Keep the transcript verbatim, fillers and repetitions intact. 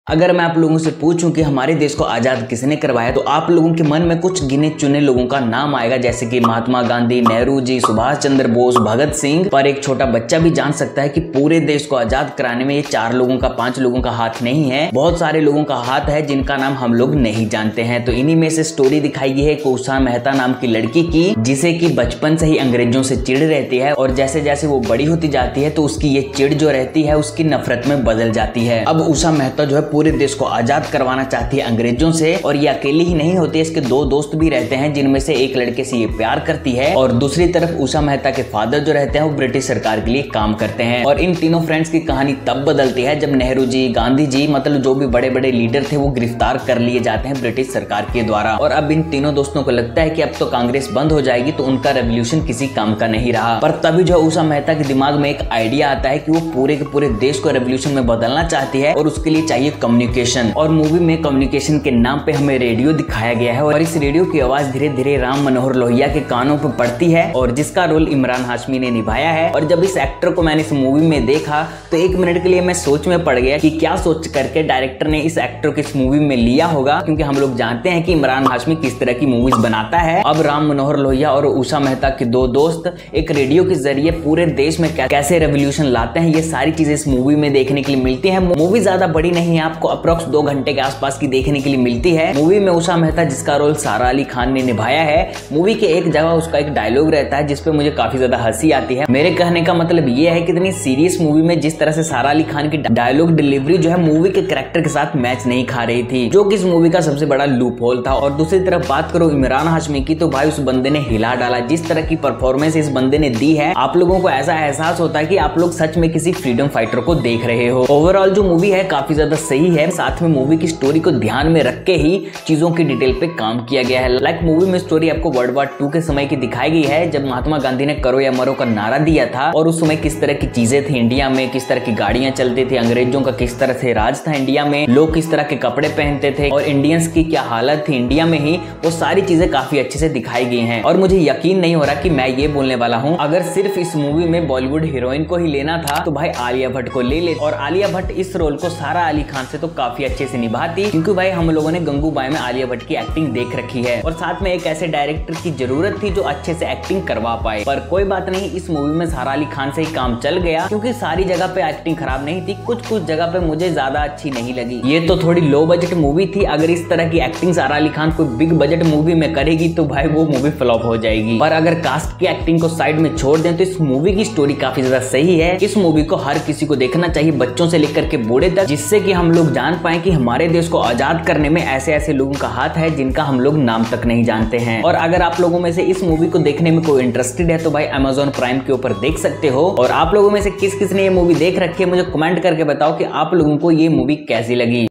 अगर मैं आप लोगों से पूछूं कि हमारे देश को आजाद किसने करवाया, तो आप लोगों के मन में कुछ गिने चुने लोगों का नाम आएगा, जैसे कि महात्मा गांधी, नेहरू जी, सुभाष चंद्र बोस, भगत सिंह। पर एक छोटा बच्चा भी जान सकता है कि पूरे देश को आजाद कराने में ये चार लोगों का, पांच लोगों का हाथ नहीं है, बहुत सारे लोगों का हाथ है जिनका नाम हम लोग नहीं जानते हैं। तो इन्हीं में से स्टोरी दिखाई गई है एक उषा मेहता नाम की लड़की की, जिसे की बचपन से ही अंग्रेजों से चिढ़ रहती है और जैसे जैसे वो बड़ी होती जाती है तो उसकी ये चिढ़ जो रहती है उसकी नफरत में बदल जाती है। अब उषा मेहता जो है पूरे देश को आजाद करवाना चाहती है अंग्रेजों से, और ये अकेली ही नहीं होती है, इसके दो दोस्त भी रहते हैं जिनमें से एक लड़के से ये प्यार करती है और दूसरी तरफ उषा मेहता के फादर जो रहते हैं वो ब्रिटिश सरकार के लिए काम करते हैं। और इन तीनों फ्रेंड्स की कहानी तब बदलती है जब नेहरू जी, गांधी जी, मतलब जो भी बड़े बड़े लीडर थे वो गिरफ्तार कर लिए जाते हैं ब्रिटिश सरकार के द्वारा। और अब इन तीनों दोस्तों को लगता है कि अब तो कांग्रेस बंद हो जाएगी, तो उनका रेवोल्यूशन किसी काम का नहीं रहा। पर तभी जो उषा मेहता के दिमाग में एक आइडिया आता है कि वो पूरे के पूरे देश को रेवोल्यूशन में बदलना चाहती है और उसके लिए चाहिए कम्युनिकेशन। और मूवी में कम्युनिकेशन के नाम पे हमें रेडियो दिखाया गया है और इस रेडियो की आवाज धीरे धीरे राम मनोहर लोहिया के कानों पे पड़ती है और जिसका रोल इमरान हाशमी ने निभाया है। और जब इस एक्टर को मैंने इस मूवी में देखा तो एक मिनट के लिए मैं सोच में पड़ गया कि क्या सोच करके डायरेक्टर ने इस एक्टर को इस मूवी में लिया होगा, क्योंकि हम लोग जानते हैं कि इमरान हाशमी किस तरह की मूवीज बनाता है। अब राम मनोहर लोहिया और उषा मेहता के दो दोस्त एक रेडियो के जरिए पूरे देश में कैसे रेवोल्यूशन लाते हैं, ये सारी चीजें इस मूवी में देखने के लिए मिलती है। मूवी ज्यादा बड़ी नहीं है, आपको अप्रोक्स दो घंटे के आसपास की देखने के लिए मिलती है। मूवी में उषा मेहता जिसका रोल सारा अली खान ने निभाया है, मूवी के एक जगह उसका एक डायलॉग रहता है जिसपे मुझे काफी ज्यादा हंसी आती है। मेरे कहने का मतलब ये है कि इतनी सीरियस मूवी में जिस तरह से सारा अली खान की डायलॉग डिलीवरी जो है मूवी के कैरेक्टर के साथ मैच नहीं खा रही थी, जो कि इस मूवी का सबसे बड़ा लूप होल था। और दूसरी तरफ बात करो इमरान हाशमी की, तो भाई उस बंदे ने हिला डाला। जिस तरह की परफॉर्मेंस इस बंदे ने दी है, आप लोगों को ऐसा एहसास होता है कि आप लोग सच में किसी फ्रीडम फाइटर को देख रहे हो। ओवरऑल जो मूवी है काफी ज्यादा सही है, साथ में मूवी की स्टोरी को ध्यान में रख के ही चीजों की डिटेल पे काम किया गया है। लाइक मूवी में स्टोरी आपको वर्ल्ड वार टू के समय की दिखाई गई है, जब महात्मा गांधी ने करो या मरो का नारा दिया था और उस समय किस तरह की चीजें थी इंडिया में, किस तरह की गाड़ियां चलती थी, अंग्रेजों का किस तरह से राज था इंडिया में, लोग किस तरह के कपड़े पहनते थे और इंडियंस की क्या हालत थी इंडिया में ही, वो सारी चीजें काफी अच्छे से दिखाई गई हैं। और मुझे यकीन नहीं हो रहा कि मैं ये बोलने वाला हूँ, अगर सिर्फ इस मूवी में बॉलीवुड हीरोइन को ही लेना था तो भाई आलिया भट्ट को ले ले। और आलिया भट्ट इस रोल को सारा अली खान से तो काफी अच्छे से निभाती, क्योंकि भाई हम लोगों ने गंगूबाई में आलिया भट्ट की एक्टिंग देख रखी है और साथ में एक ऐसे डायरेक्टर की जरूरत थी जो अच्छे से एक्टिंग करवा पाए। पर कोई बात नहीं, इस मूवी में सारा अली खान से ही काम चल गया, क्योंकि सारी जगह पे एक्टिंग खराब नहीं थी, कुछ कुछ जगह पे मुझे ज्यादा अच्छी नहीं लगी। ये तो थोड़ी लो बजट मूवी थी, अगर इस तरह की एक्टिंग सारा अली खान कोई बिग बजट मूवी में करेगी तो भाई वो मूवी फ्लॉप हो जाएगी। पर अगर कास्ट की एक्टिंग को साइड में छोड़ दें तो इस मूवी की स्टोरी काफी ज्यादा सही है। इस मूवी को हर किसी को देखना चाहिए, बच्चों से लेकर के बूढ़े तक, जिससे कि हम लोग जान पाए कि हमारे देश को आजाद करने में ऐसे ऐसे लोगों का हाथ है जिनका हम लोग नाम तक नहीं जानते हैं। और अगर आप लोगों में से इस मूवी को देखने में कोई इंटरेस्टेड है तो भाई अमेज़न प्राइम के ऊपर देख सकते हो। और आप लोगों में से किस किस ने ये मूवी देख रखी है मुझे कमेंट करके बताओ कि आप लोगों को ये मूवी कैसी लगी।